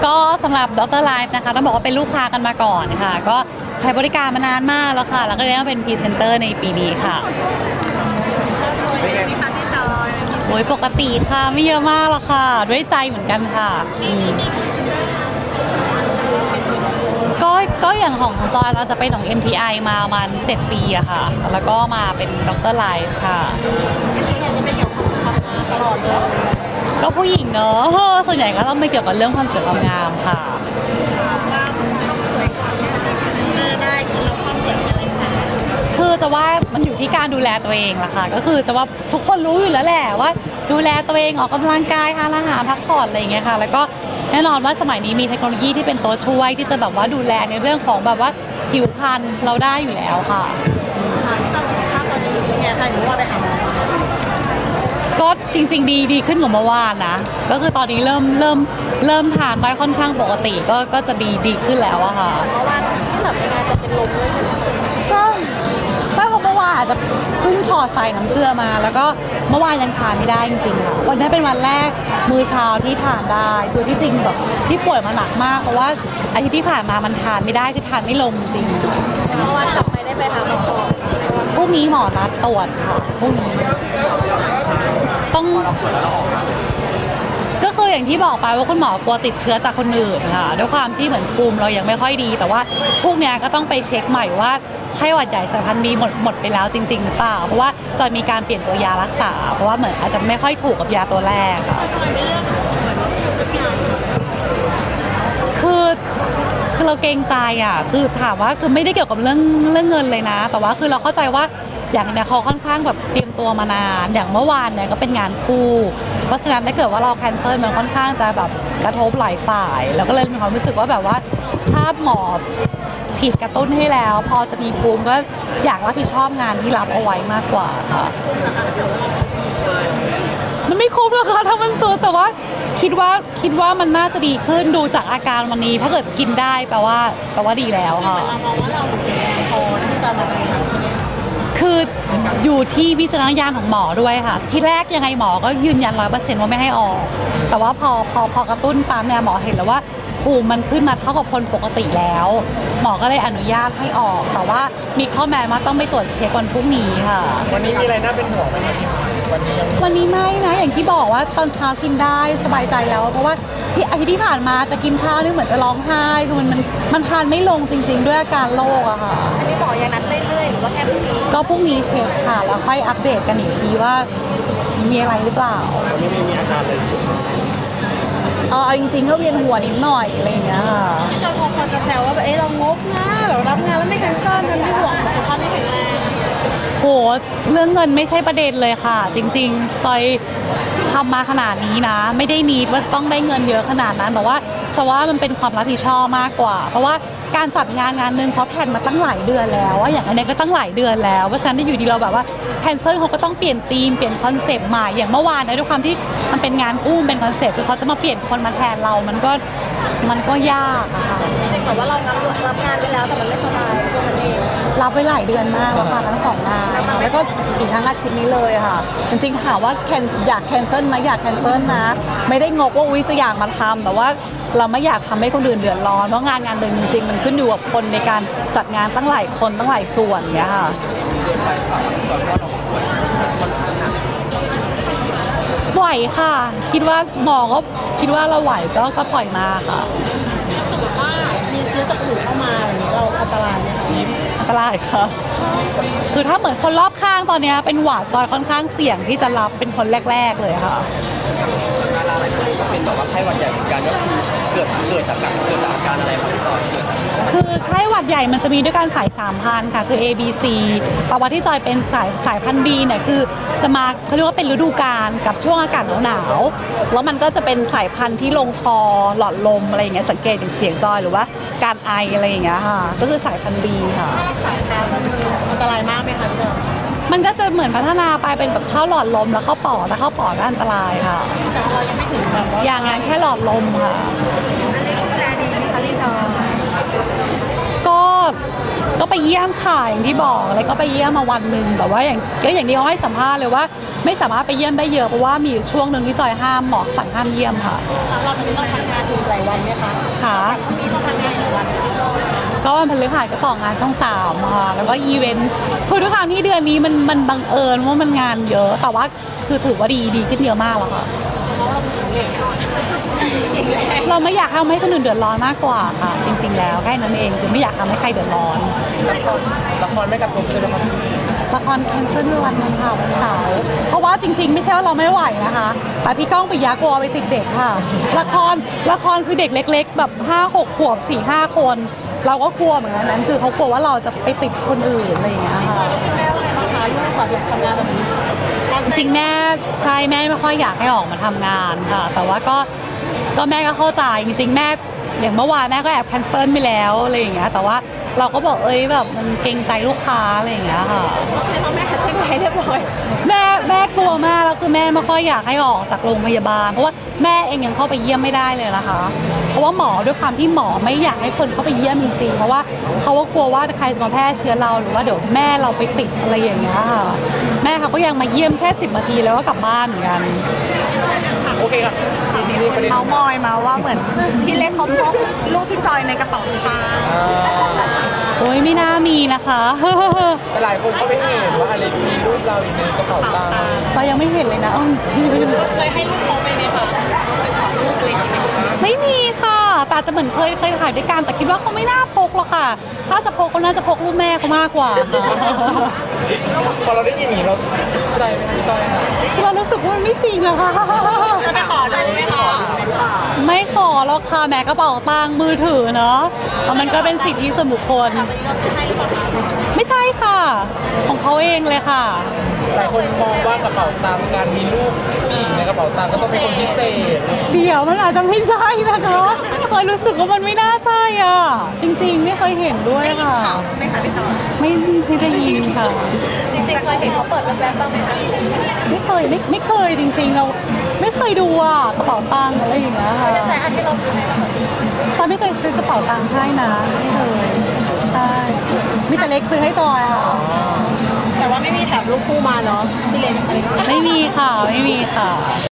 ก็สำหรับดรไลฟ์นะคะต้องบอกว่าเป็นลูกค้ากันมาก่อนค่ะก็ใช้บริการมานานมากแล้วค่ะแล้วก็ได้มาเป็นพรีเซนเตอร์ในปีนี้ค่ะตัวยังมีค่ะพี่จอยโอ้ยปกติค่ะไม่เยอะมากหรอกค่ะด้วยใจเหมือนกันค่ะก็อย่างของจอยเราจะเป็นของ MTI มาประมาณ7 ปีอะค่ะแล้วก็มาเป็นดรไลฟ์ค่ะจะเป็นเกี่ยวกับความงามตลอดเลยก็ผู้หญิงเนอะส่วนใหญ่ก็ต้องไปเกี่ยวกับเรื่องความสวยความงามค่ะบอกว่าต้องสวยก่อนที่จะเป็นพรีเซนเตอร์ได้คือเราความสวยเป็นอะไรคะคือจะว่ามันอยู่ที่การดูแลตัวเองล่ะค่ะก็คือจะว่าทุกคนรู้อยู่แล้วแหละว่าดูแลตัวเองออกกำลังกายทานอาหารพักผ่อนอะไรอย่างเงี้ยค่ะแล้วก็แน่นอนว่าสมัยนี้มีเทคโนโลยีที่เป็นตัวช่วยที่จะแบบว่าดูแลในเรื่องของแบบว่าผิวพรรณเราได้อยู่แล้วค่ะที่ตอนนี้ค่าตอนนี้เป็นไงคะหรือว่าไปหาหมอก็จริงๆดีขึ้นกว่าเมื่อวานนะก็คือตอนนี้เริ่มทานได้ค่อนข้างปกติก็จะดีขึ้นแล้วอะค่ะเพราะว่าที่สัปดาห์จะเป็นลมด้วยใช่ไหมก็ไม่เพราะเมื่อวานอาจจะเพิ่งถอดใส่น้ำเกลือมาแล้วก็เมื่อวานยังทานไม่ได้จริงๆค่ะวันนี้เป็นวันแรกมื้อเช้าที่ทานได้คือที่จริงแบบที่ป่วยมาหนักมากเพราะว่าอาทิตย์ที่ผ่านมามันทานไม่ได้คือทานไม่ลงจริงเมื่อวานกลับไปได้ไปหาหมอพรุ่งนี้หมอนัดตรวจค่ะพรุ่งนี้ต้องก็คืออย่างที่บอกไปว่าคุณหมอกลัวติดเชื้อจากคนอื่นค่ะด้วยความที่เหมือนภูมิเรายังไม่ค่อยดีแต่ว่าพวกเนี้ยก็ต้องไปเช็คใหม่ว่าไข้หวัดใหญ่สายพันธุ์บีหมดไปแล้วจริงๆหรือเปล่าเพราะว่าจะมีการเปลี่ยนตัวยารักษาเพราะว่าเหมือนอาจจะไม่ค่อยถูกกับยาตัวแรกค่ะคือเราเกรงใจอ่ะคือถามว่าคือไม่ได้เกี่ยวกับเรื่องเงินเลยนะแต่ว่าคือเราเข้าใจว่าอย่างเนี่ยเขาค่อนข้างแบบเตรียมตัวมานานอย่างเมื่อวานเนี่ยก็เป็นงานคู่เพราะฉะนั้นถ้าเกิดว่าเราแคนเซิลมันค่อนข้างจะแบบกระทบหลายฝ่ายแล้วก็เลยมีความรู้สึกว่าแบบว่าถ้าหมอฉีดกระตุ้นให้แล้วพอจะมีภูมิก็อยากรับผิดชอบงานที่รับเอาไว้มากกว่าค่ะมันไม่คุ้มหรอกค่ะถ้ามันสุดแต่ว่าคิดว่ามันน่าจะดีขึ้นดูจากอาการวันนี้ถ้าเกิดกินได้แปลว่าดีแล้วค่ะเรามองว่าเราพอที่จะมาบริหารใช่ไหมคืออยู่ที่วิจารณญาณของหมอด้วยค่ะที่แรกยังไงหมอก็ยืนยัน100%ว่าไม่ให้ออกแต่ว่าพอกระตุ้นปั๊มเนี่ยหมอเห็นแล้วว่าภูมิมันขึ้นมาเท่ากับคนปกติแล้วหมอก็เลยอนุญาตให้ออกแต่ว่ามีข้อแม้ว่าต้องไปตรวจเช็ควันพรุ่งนี้ค่ะวันนี้มีอะไรน่าเป็นห่วงไหมวันนี้ไม่นะอย่างที่บอกว่าตอนเช้ากินได้สบายใจแล้วเพราะว่าที่อาทิตย์ที่ผ่านมาจะกินข้าวนี่เหมือนจะร้องไห้คือมันทานไม่ลงจริงๆด้วยอาการโรคอะค่ะอันนี้หมอยังนัดเรื่อยๆหรือว่าแค่พรุ่งนี้ก็พรุ่งนี้เช็คค่ะแล้วค่อยอัปเดตกันอีกทีว่ามีอะไรหรือเปล่าวันนี้ไม่มีอาการเลยจริงๆก็เวียนหัวนิดหน่อยอะไรอย่างเงี้ยค่ะที่เราพอจะแซวว่าเรางกนะแบบรับงานแล้วไม่แคนเซิลมันไม่ห่วงสุขภาพไม่แข็งแรงโหเรื่องเงินไม่ใช่ประเด็นเลยค่ะจริงๆจอยทำมาขนาดนี้นะไม่ได้มีว่าต้องได้เงินเยอะขนาดนั้นแต่ว่ามันเป็นความรับผิดชอบมากกว่าเพราะว่าการจัดงานหนึ่งเขาแผนมาตั้งหลายเดือนแล้วว่าอย่างอันนี้ก็ตั้งหลายเดือนแล้วเพราะฉะนั้นอยู่ดีเราแบบว่าแคนเซิลเขาก็ต้องเปลี่ยนธีมเปลี่ยนคอนเซปต์ใหม่อย่างเมื่อวานด้วยความที่มันเป็นงานคู่เป็นคอนเซปต์คือเขาจะมาเปลี่ยนคนมาแทนเรามันก็ยากอะค่ะจริงๆแต่ว่าเรารับงานไปแล้วแต่มันไม่สบายช่วงนั้นเองรับไปหลายเดือนมากแล้วค่ะทั้ง2 งานแล้วก็อีกทั้งอาทิตย์นี้เลยค่ะจริงๆถามว่าอยากแคนเซิลนะอยากแคนเซิลนะไม่ได้งกว่าจะอยากมาทำแต่ว่าเราไม่อยากทำให้คนอื่นเดือดร้อนเพราะงานหนึ่งจริงๆมันขึ้นอยู่กับคนในการจัดงานตั้งหลายคนตั้งหลายส่วนเนี้ยค่ะไหวค่ะคิดว่าหมอก็คิดว่าเราไหวก็ปล่อยมาค่ะถ้าสมมติว่ามีเชื้อจากอื่นเข้ามาอย่างนี้เราอันตรายไหมอันตรายค่ะคือถ้าเหมือนคนรอบข้างตอนนี้เป็นหวัดจอยค่อนข้างเสี่ยงที่จะรับเป็นคนแรกๆเลยค่ะดาราหลายคนก็เป็นแบบว่าไข้หวัดใหญ่เหมือนกันก็คือเกิดจากอาการอะไรครับพี่ต่อคือไข้หวัดใหญ่มันจะมีด้วยกันสาย3 พันธุ์ค่ะคือ A B C แต่ว่าที่จอยเป็นสายพันธุ์ B เนี่ยคือจะมาเขาเรียกว่าเป็นฤดูกาลกับช่วงอากาศหนาวแล้วมันก็จะเป็นสายพันธุ์ที่ลงคอหลอดลมอะไรอย่างเงี้ยสังเกตจากเสียงจอยหรือว่าการไออะไรอย่างเงี้ยค่ะก็คือสายพันธุ์ B ค่ะถ้ารักษาช้าจะมีอันตรายมากไหมคะพี่มันก็จะเหมือนพัฒนาไปเป็นแบบเข้าหลอดลมแล้วเข้าปอดแล้วเข้าปอดก็อันตรายค่ะแต่เรายังไม่ถึงแบบว่าอย่างงั้นแค่หลอดลมค่ะดูแลดีไหมคะพี่จอยก็ไปเยี่ยมค่ะอย่างที่บอกเลยก็ไปเยี่ยมมาวันหนึ่งแต่ว่าอย่างที่เขาให้สัมภาษณ์เลยว่าไม่สามารถไปเยี่ยมได้เยอะเพราะว่ามีช่วงหนึ่งที่จอยห้ามหมอสั่งห้ามเยี่ยมค่ะเราจะต้องทำงานถึงหลายวันไหมคะค่ะมีต้องทำงานกี่วันก็วันพฤหัสก็ต่องานช่อง3ค่ะแล้วก็อีเวนต์คือด้วยความที่เดือนนี้มันบังเอิญว่ามันงานเยอะแต่ว่าคือถือว่าดีขึ้นเยอะมากแล้วค่ะเพราะเราเป็นเด็กจริงเลยเราไม่อยากทำให้คนอื่นเดือดร้อนมากกว่าค่ะ จริง ๆ แล้วแค่นั้นเองคือไม่อยากทำให้ใครเดือดร้อนละครไม่กระทบใช่ไหมครับละครแคนเซิลวันนึงค่ะวันเสาร์เพราะว่าจริง ๆ ไม่ใช่ว่าเราไม่ไหวนะคะแต่พี่ก้องปิยะกลัวไปติดเด็กค่ะ ละครคือเด็กเล็ก ๆ แบบ5-6 ขวบ 4-5 คน เราก็กลัวเหมือนกันนั้นคือเขากลัวว่าเราจะไปติดคนอื่นอะไรอย่างเงี้ยค่ะแม่ว่าไงบ้างคะลูกขอหยุดทำงานแบบนี้จริงๆแม่ใช่แม่ไม่ค่อยอยากให้ออกมาทำงานค่ะ แต่ว่าก็แม่ก็เข้าใจจริงๆแม่อย่างเมื่อวานแม่ก็แอบแคนเซิลไปแล้วอะไรอย่างเงี้ยแต่ว่าเราก็บอกแบบมันเกรงใจลูกค้าอะไรอย่างเงี้ยค่ะคือเราแม่คัดเส้นไว้เรียบร้อยแม่กลัวมากแล้วคือแม่ไม่ค่อยอยากให้ออกจากโรงพยาบาลเพราะว่าแม่เองยังเข้าไปเยี่ยมไม่ได้เลยนะคะ เพราะว่าหมอด้วยความที่หมอไม่อยากให้คนเข้าไปเยี่ยมจริงๆเพราะว่าเขาก็กลัวว่าใครจะมาแพร่เชื้อเราหรือว่าเดี๋ยวแม่เราไปติดอะไรอย่างเงี้ยค่ะแม่เขาก็ยังมาเยี่ยมแค่10 นาทีแล้วก็กลับบ้านเหมือนกันโอเคครับทีนี้ประเด็นเขามอยมาว่าเหมือนพี่เล็กเขาพกลูกพี่จอยในกระเป๋าสตางค์โอ้ยไม่น่ามีนะคะแต่หลายคนเขาไม่เห็นว่าอะไรมีรูปเราอยู่ในกระเป๋าตังค์เรายังไม่เห็นเลยนะเคยให้ลูกเขาไปไหมคะไม่มีค่ะแต่อาจจะเหมือนเคยถ่ายด้วยกันแต่คิดว่าเขาไม่น่าพกหรอกค่ะ ถ้าจะพกเขาน่าจะพกรูปแม่เขามากกว่าค่ะพอเราได้ยินอย่างนี้เราใจไหมพี่จอยค่ะเรารู้สึกว่ามันไม่จริงอะค่ะจะไปขอดูไหมคะไม่ขอหรอกค่ะแม้กระเป๋าตังค์มือถือเนาะเพราะมันก็เป็นสิทธิส่วนบุคคล ไม่ใช่ค่ะ ของเขาเองเลยค่ะหลายคนมองว่ากระเป๋าตังค์การมีรูปผู้หญิงในกระเป๋าตังค์ก็ต้องเป็นคนพิเศษเดี๋ยวมันอาจจะไม่ใช่นะคะเคยรู้สึกว่ามันไม่น่าใช่อ่ะ จริงๆ ไม่เคยเห็นด้วยค่ะข่าวไหมคะพี่จอยไม่ได้ยินค่ะจริงๆเคยเห็นเขาเปิดแว๊บๆบ้างไหมคะไม่เคยจริงๆเราไม่เคยดูอ่ะกระเป๋าตังค์อะไรอย่างเงี้ยค่ะจะใช้อันที่เราซื้อไหมคะจอยไม่เคยซื้อกระเป๋าตังค์ให้นะไม่เคยใช่มีแต่เล็กซื้อให้จอยค่ะแต่ว่าไม่มีแถบลูกคู่มาเนาะที่เล็กอะไรไม่มีค่ะไม่มีค่ะ